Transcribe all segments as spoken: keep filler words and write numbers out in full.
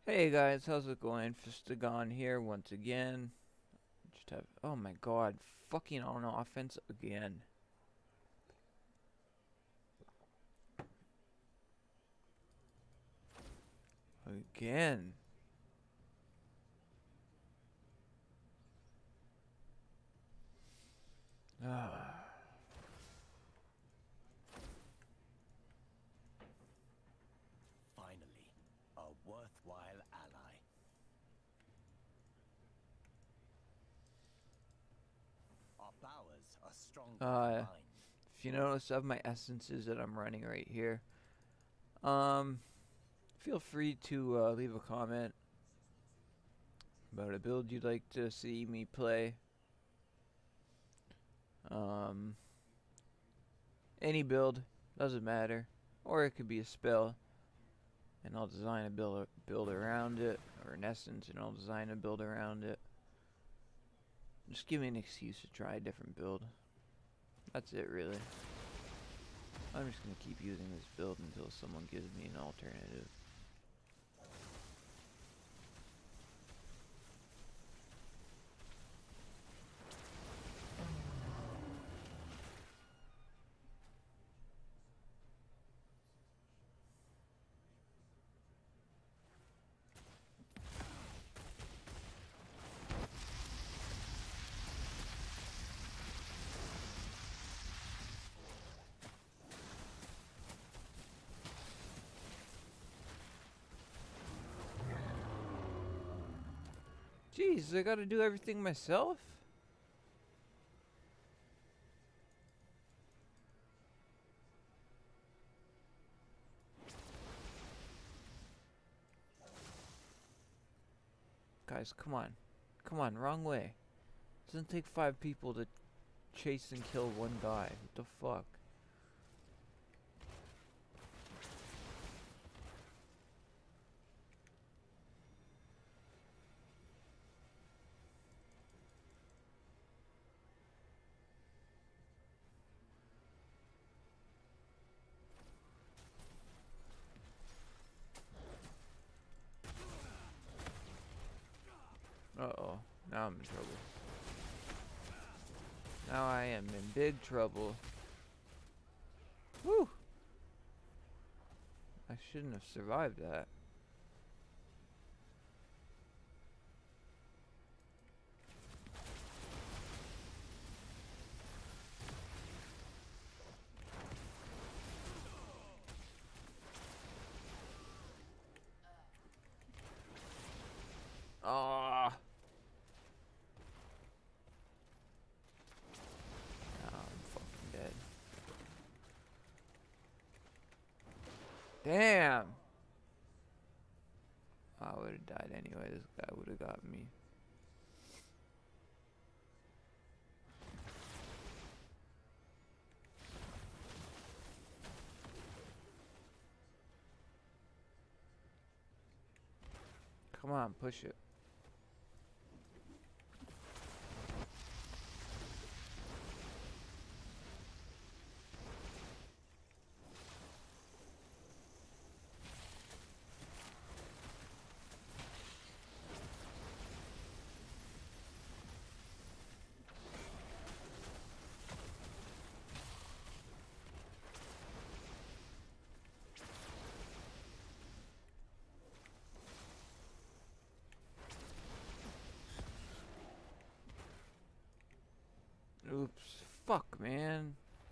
Hey guys, how's it going? Fistagon here once again. Just have oh my god, fucking on offense again. Again. Ah. Finally, a worthwhile ally. Our powers are stronger Uh, combined. if you notice of my essences that I'm running right here, um, feel free to uh, leave a comment about a build you'd like to see me play. Um, any build, doesn't matter, or it could be a spell, and I'll design a build build around it, or an essence, and I'll design a build around it. Just give me an excuse to try a different build. That's it, really. I'm just gonna keep using this build until someone gives me an alternative. Jeez, I gotta do everything myself? Guys, come on. Come on, wrong way. It doesn't take five people to chase and kill one guy. What the fuck? Uh-oh. Now I'm in trouble. Now I am in big trouble. Woo! I shouldn't have survived that. Ah! Now I'm fucking dead. Damn! I would have died anyway. This guy would have got me. Come on, push it. Oops. Fuck, man.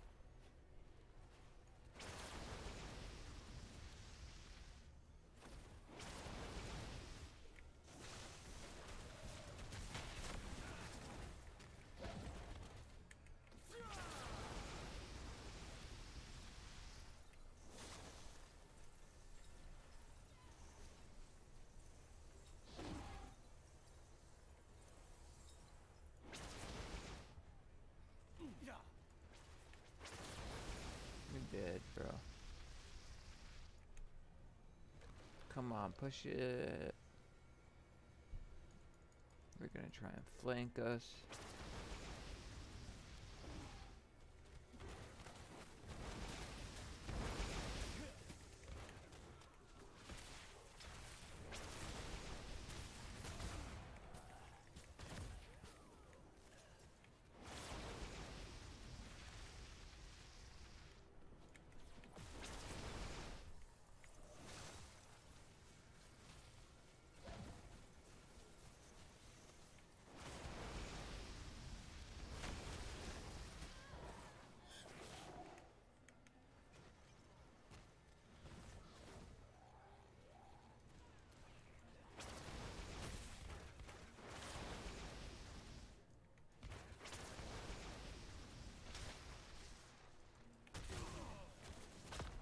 You're dead, bro. Come on, push it. We're gonna try and flank us.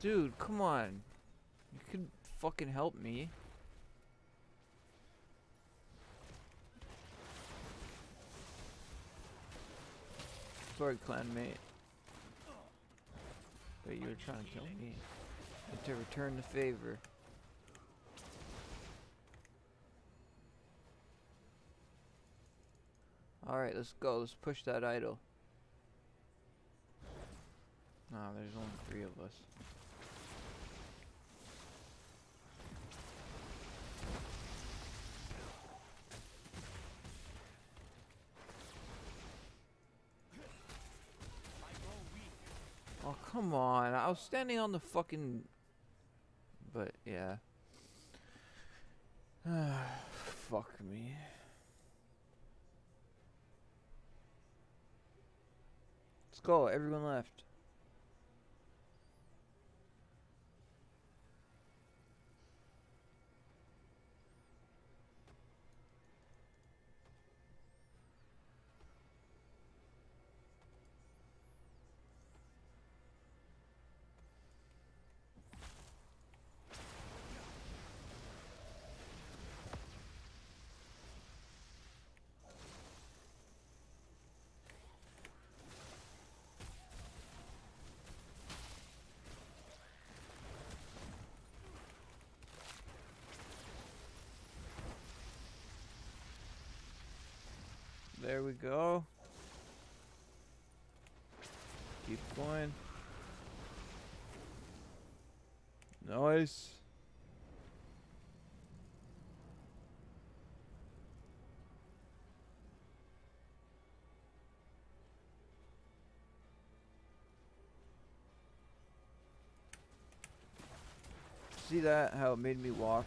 Dude, come on. You could fucking help me. Sorry, clanmate. But you were trying to kill me. And to return the favor. Alright, let's go. Let's push that idol. No, there's only three of us. Oh, come on. I was standing on the fucking... But, yeah. Fuck me. Let's go. Everyone left. There we go. Keep going. Nice. See that? How it made me walk?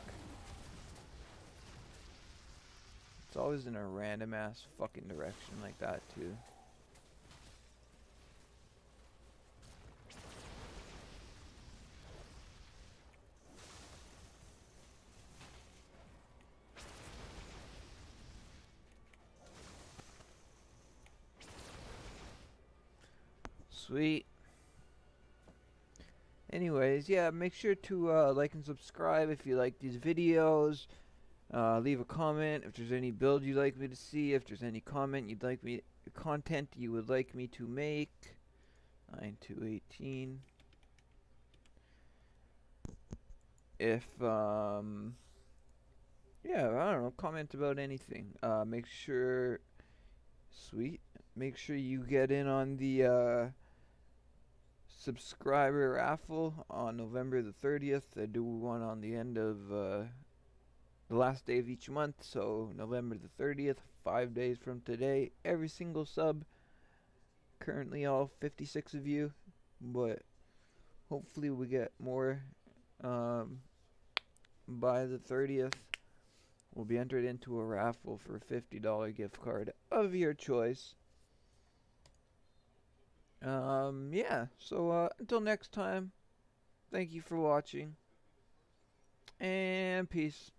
It's always in a random ass fucking direction like that too. Sweet. Anyways, yeah, make sure to uh, like and subscribe if you like these videos. Uh, leave a comment if there's any build you'd like me to see. If there's any comment you'd like me, content you would like me to make. nine two eighteen. If um, yeah, I don't know, comment about anything. Uh, make sure, sweet. Make sure you get in on the uh, subscriber raffle on November the thirtieth. I do one on the end of. Uh, The last day of each month, so November the thirtieth, five days from today, every single sub, currently all fifty-six of you, but hopefully we get more um, by the thirtieth. Will be entered into a raffle for a fifty dollar gift card of your choice. Um, yeah, so uh, until next time, thank you for watching, and peace.